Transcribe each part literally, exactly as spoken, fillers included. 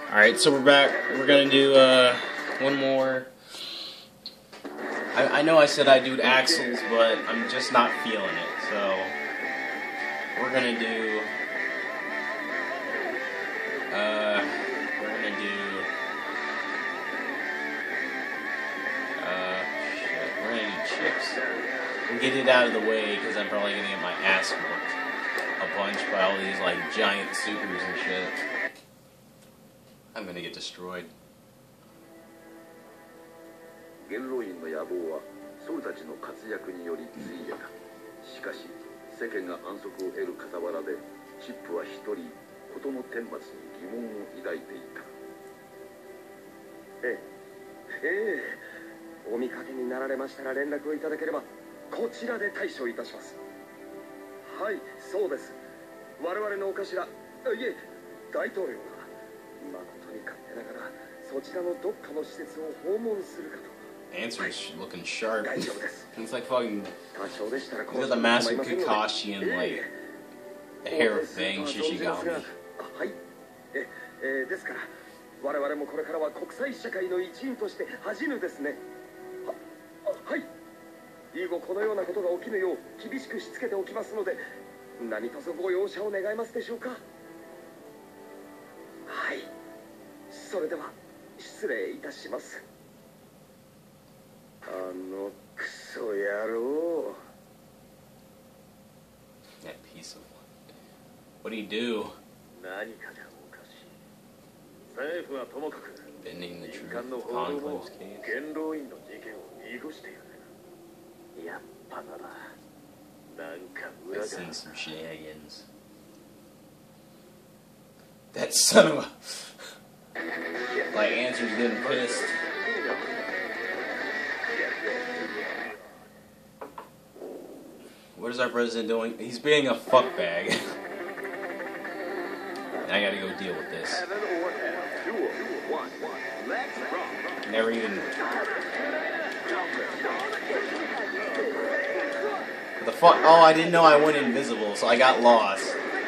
Alright, so we're back. We're gonna do uh, one more. I, I know I said I'd do axles, but I'm just not feeling it. So we're gonna do. Uh, we're gonna do. Uh, shit. We're gonna do chips. And get it out of the way because I'm probably gonna get my ass whooped a bunch by all these like giant supers and shit. I'm gonna get destroyed. 元老院の野望は僧たちの活躍によりついえた。しかし世間が安息を得る傍らでチップは一人事の顛末に疑問を抱いていた。ええ、ええ、お見かけになられましたら連絡をいただければこちらで対処いたします。はい、そうです。我々のお頭、いえ、大統領が誠に勝手ながらそちらのどっかの施設を訪問するかと。 Answer's looking sharp. He's like fucking. He's got the massive Kakashi and like the hair of Bang Shishigami. はい。え、えですから我々もこれからは国際社会の一員として恥じぬですね。は、はい。以後このようなことが起きぬよう厳しくしつけておきますので、何卒ご容赦を願いますでしょうか。はい。それでは失礼いたします。あのクソ野郎。 That piece of. What do you do? 何かがおかしい。政府はともかく Bending the 民 truth 間の of 報道も Conclave's case. 元老院の事件を濁している。やっぱならなんか裏 I've が。 seen some shenanigans. That son of a. Like Answer's getting pissed. What is our president doing? He's being a fuckbag. I gotta go deal with this. Never even. What the fuck? Oh, I didn't know I went invisible, so I got lost.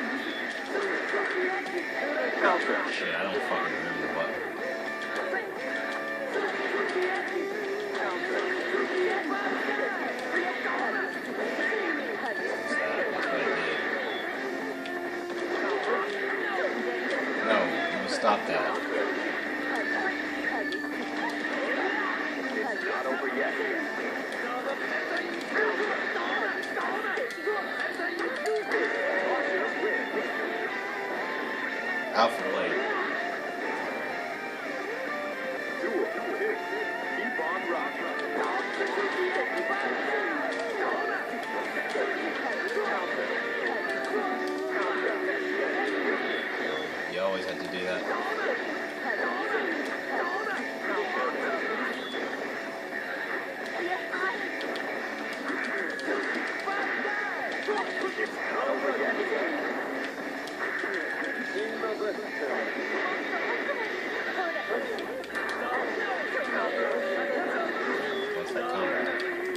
Shit, I don't fucking remember what. No, I'm gonna stop that. It's not over yet. Out for late. Duel. Keep on rocking. You always have to do that. What's that combat?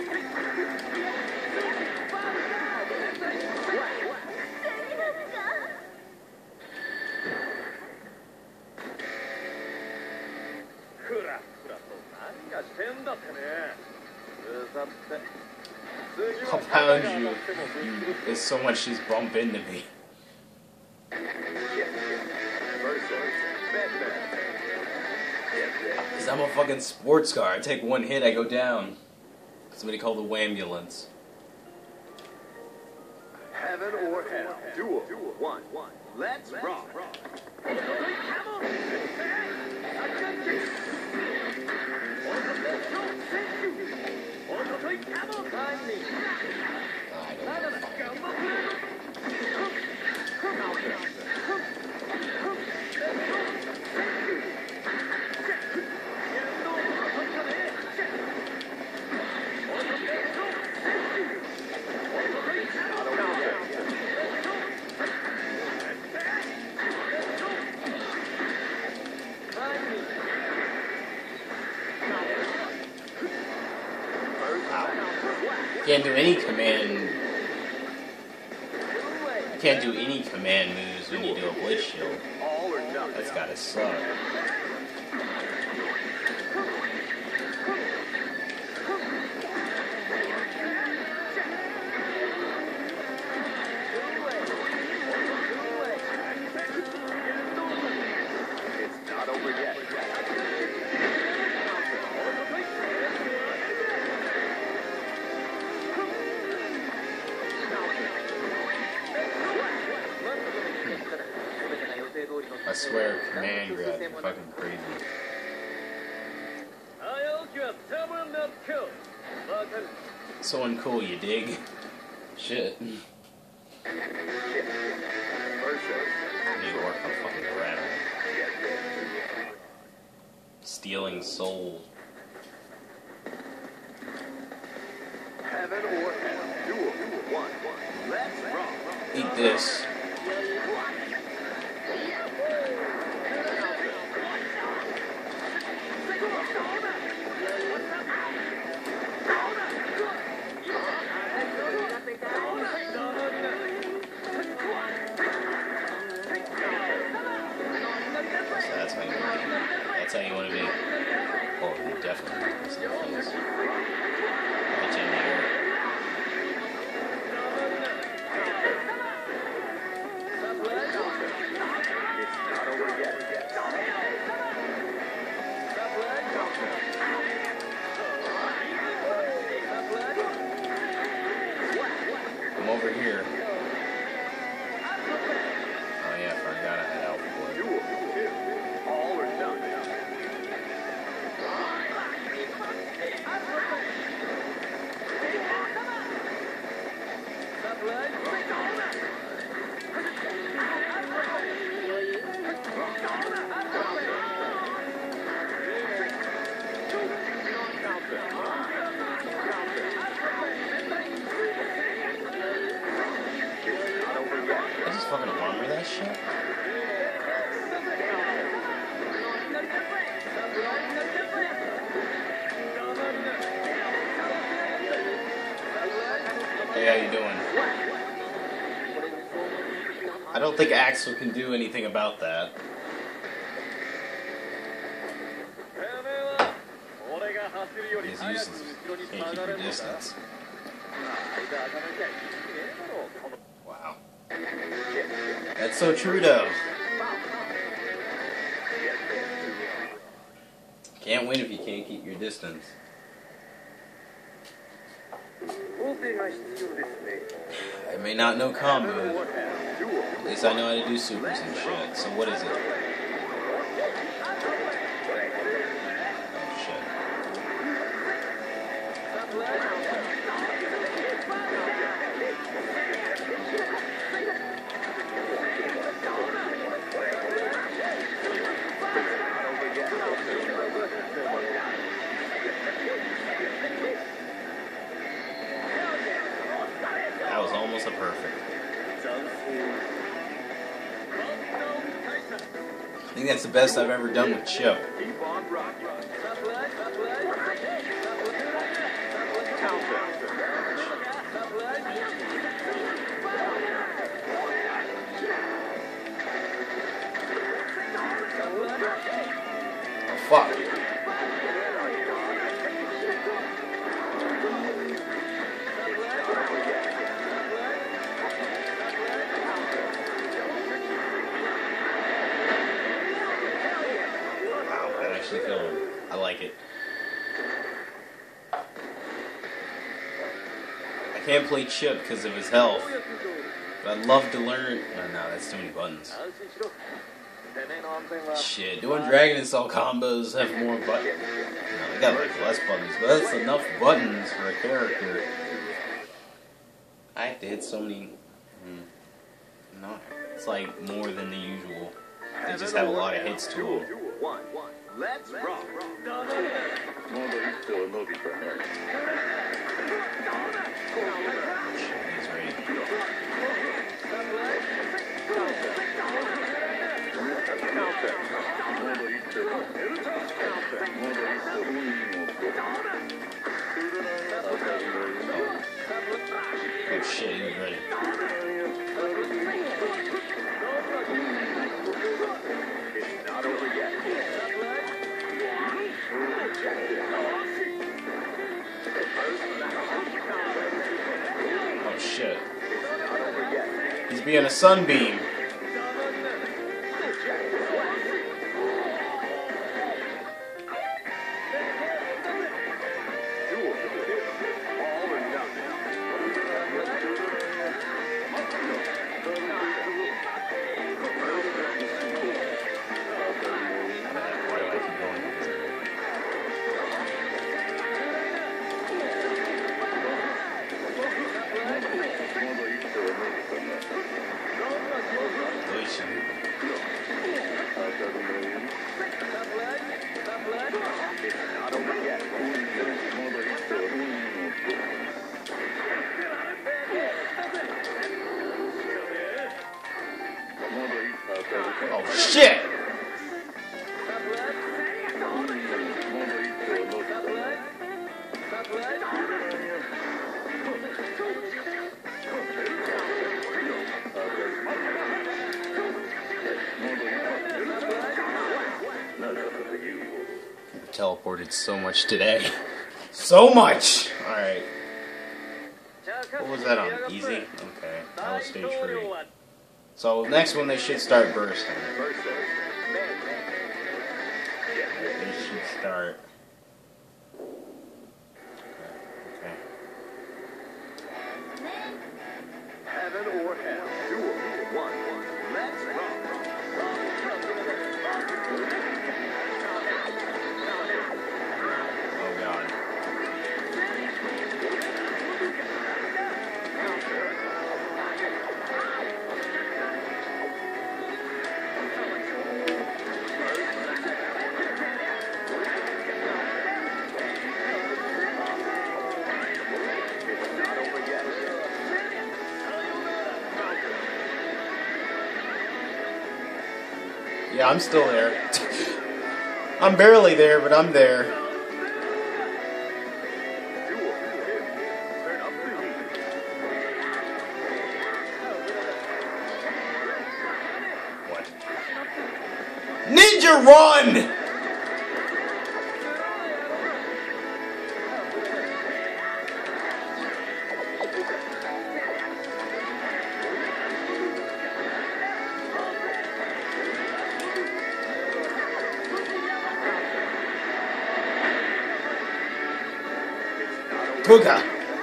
I'll pound you. There's so much she's bump into me. Cause I'm a fucking sports car. I take one hit, I go down. Somebody call the wambulance. Heaven or hell. Duel. One. Let's rock. I don't Can't do any command. Can't do any command moves when you do a blitz shield. All or nothing. That's gotta suck. It's not over yet. I swear, command grabs are fucking crazy. So uncool, you dig? Shit. Need to work on fucking rat. Stealing souls. Heaven or hell. Duel. One. Let's rock. Eat this. So that's how you want to be. That's how you want to be. Oh, you definitely want this little face. I'll hit you in the air. It's not over yet. I'm over here. Oh yeah, I forgot I had out for it. Duel. All or none. I just fucking armor that shit? Hey, how you doing? I don't think Axel can do anything about that. He's useless. Can't keep your distance. Wow. That's so true, though. Can't win if you can't keep your distance. I may not know combo. At least I know how to do supers and shit. So what is it? Oh shit. That was almost a perfect. I think that's the best I've ever done with Chip. Keep on rocking. Oh fuck. Wow, that actually killed him. I like it. I can't play Chip because of his health. But I'd love to learn. Oh, no, that's too many buttons. Shit, doing Dragon Assault combos have more buttons. No, they got like less buttons, but that's enough buttons for a character. I have to hit so many. Hmm, no, it's like more than the usual. They just have a lot of hits to them. One. Let's rock. He's ready. Oh shit, he's ready. It's being a sunbeam. Oh shit! I teleported so much today. So much! Alright. What was that on? Easy? Okay. That was stage three. So next one they should start bursting. They should start. Okay. Heaven or hell. Duel. One. Let's rock. Oh god. Yeah, I'm still there. I'm barely there, but I'm there. What? Ninja Run! Puga!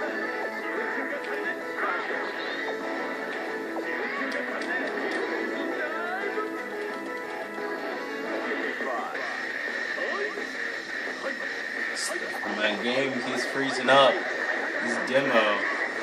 My game keeps freezing up. This demo.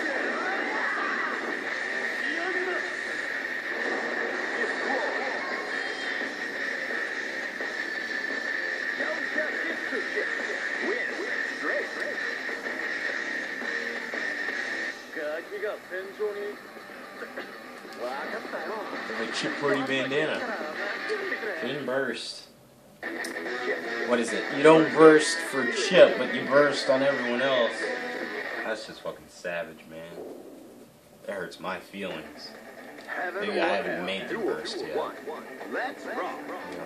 Like Chip Pretty Bandana. Didn't burst. What is it? You don't burst for Chip, but you burst on everyone else. That's just fucking savage, man. That hurts my feelings. Maybe I haven't made the burst yet. Let's rock.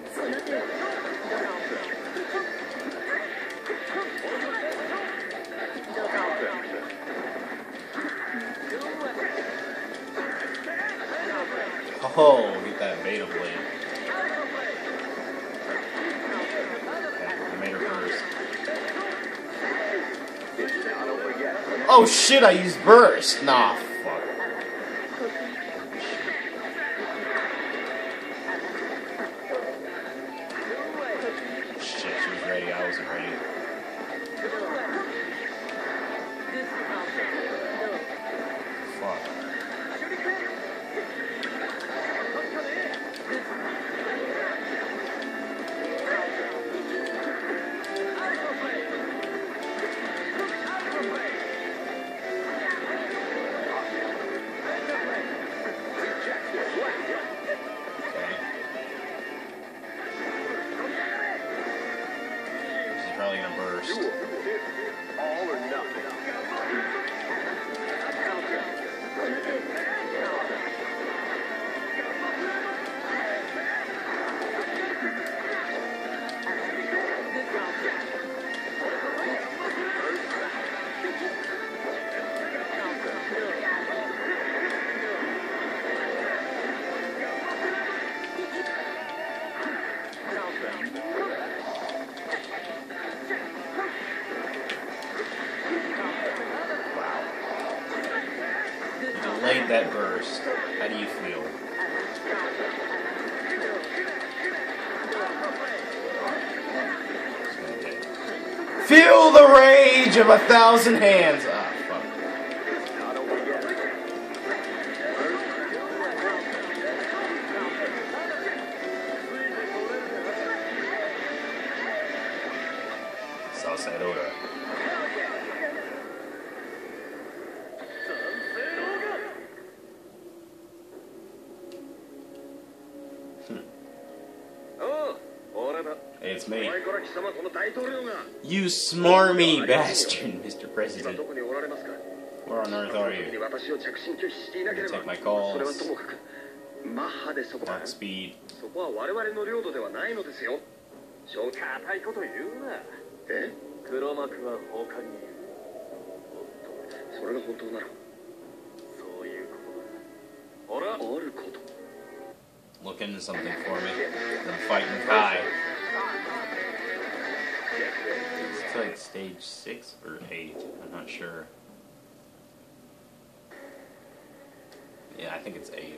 Oh, get that beta blade. Okay, I made her burst. Oh shit, I used burst! Nah, fuck. Shit, she was ready, I wasn't ready. Fuck. Probably gonna burst. All or nothing. that burst. How do you feel? Feel the rage of a thousand hands. Ah, fuck. Southside order. Hey, it's me. You smarmy bastard, Mister President. Where on earth are you? You can take my calls. Not speed. Look into something for me. I'm fighting Kai. It's like stage six or eight. I'm not sure. Yeah, I think it's eight.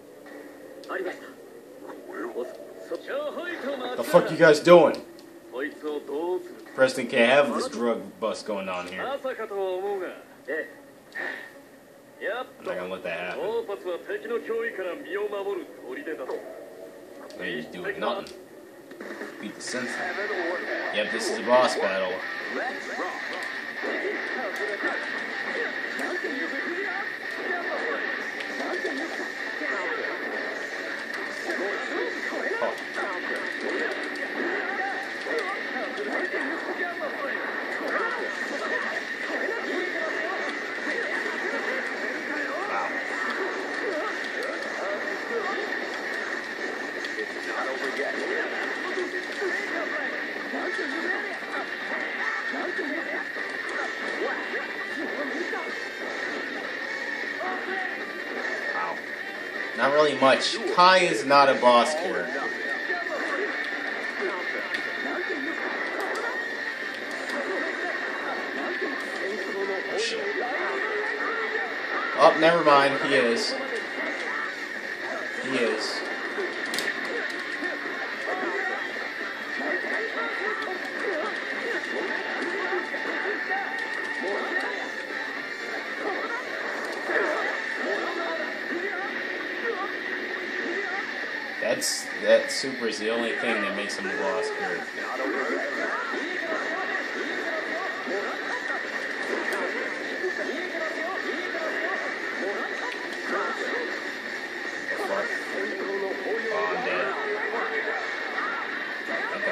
What the fuck you guys doing? Preston can't have this drug bust going on here. I'm not gonna let that happen. Man, he's doing nothing. Beat the sensei. Yep, this is a boss battle. Oh. Wow. Not really much. Kai is not a boss character. Oh, shit. Oh, never mind. He is. He is. That's, that super is the only thing that makes him a boss character. Fuck. Oh, I'm dead. Okay.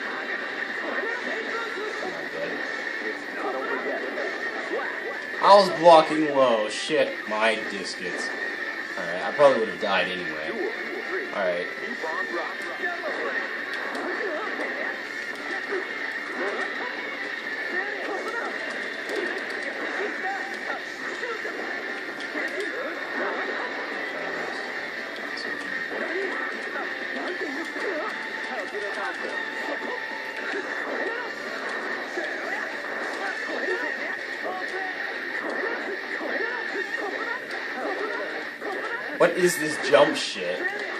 I'm dead. I was blocking low. Shit, my discus. Alright, I probably would have died anyway. Alright. What is this jump shit?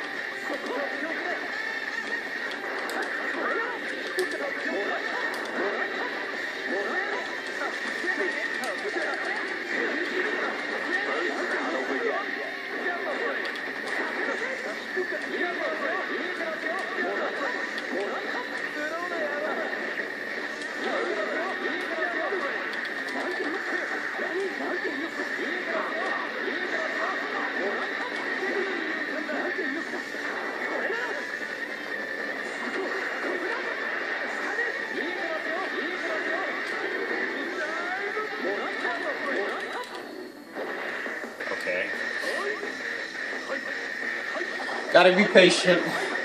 Okay. Gotta be patient.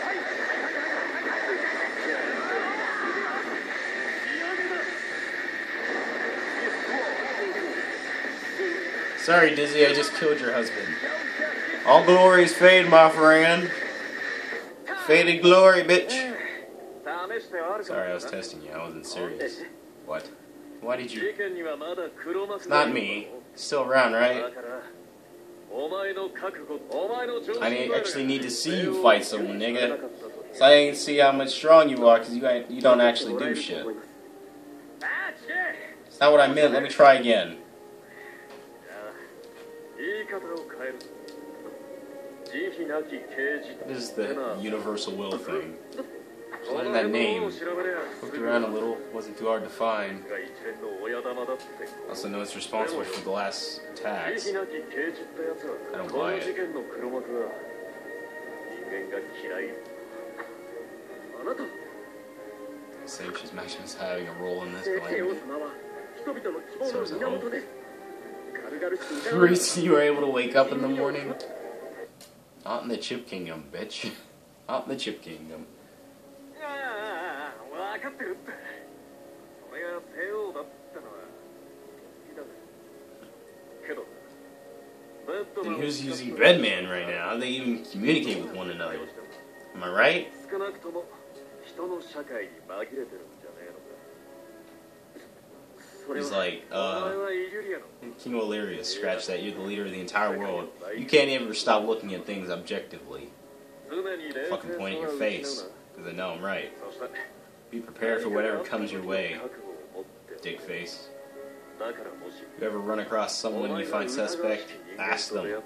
Sorry, Dizzy, I just killed your husband. All glories fade, my friend. Faded glory, bitch. Sorry, I was testing you. I wasn't serious. What? Why did you... It's not me. It's still around, right? I didn't actually need to see you fight someone, nigga. So I didn't see how much strong you are, because you, ain't- you don't actually do shit. That's not what I meant. Let me try again. This is the universal will thing. Just learn that name. Looked around a little. Wasn't too hard to find. Also know it's responsible for the last attacks. I don't buy it. Same she's Maximus having a role in this plan. So is a hope. The reason you were able to wake up in the morning? Not in the Chip Kingdom, bitch. Not in the Chip Kingdom. And who's using Bedman right now? How do they even communicate with one another? Am I right? He's like, uh, King Valerius, scratch that, you're the leader of the entire world. You can't ever stop looking at things objectively. Fucking point at your face, because I know I'm right. Be prepared for whatever comes your way, dick face. If you ever run across someone you find suspect, ask them.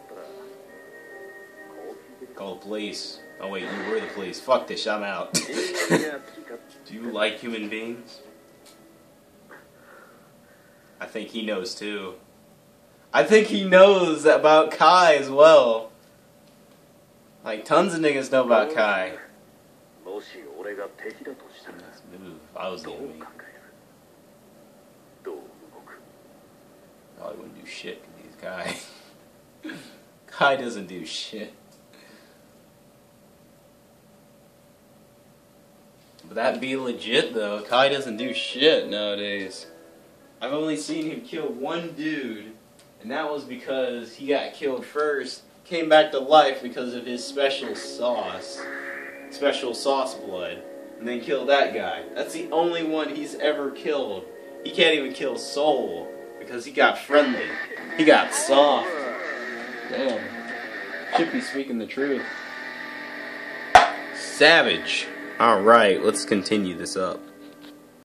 Call the police. Oh wait, you were the police. Fuck this, I'm out. Do you like human beings? I think he knows too. I think he knows about Kai as well. Like, tons of niggas know about Kai. Nice move. I was the enemy. Probably wouldn't do shit with these guys. Kai doesn't do shit. But that be legit though. Kai doesn't do shit nowadays. I've only seen him kill one dude, and that was because he got killed first, came back to life because of his special sauce, special sauce blood, and then killed that guy. That's the only one he's ever killed. He can't even kill Soul, because he got friendly. He got soft. Damn. Should be speaking the truth. Savage. Alright, let's continue this up.